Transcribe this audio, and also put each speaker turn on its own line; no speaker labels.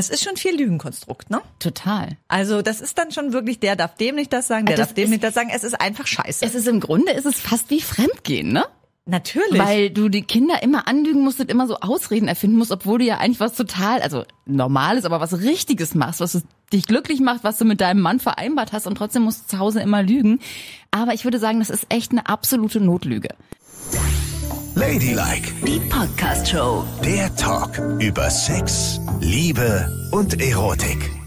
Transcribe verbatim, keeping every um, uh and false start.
Es ist schon viel Lügenkonstrukt, ne?
Total.
Also das ist dann schon wirklich, der darf dem nicht das sagen, der
Das
darf dem
ist-
nicht das sagen. Es ist einfach scheiße.
Es ist im Grunde, ist es fast wie Fremdgehen, ne?
Natürlich.
Weil du die Kinder immer anlügen musst und immer so Ausreden erfinden musst, obwohl du ja eigentlich was total, also Normales, aber was Richtiges machst, was dich glücklich macht, was du mit deinem Mann vereinbart hast und trotzdem musst du zu Hause immer lügen. Aber ich würde sagen, das ist echt eine absolute Notlüge.
Ladylike,
Die Podcast-Show.
der Talk über Sex, Liebe und Erotik.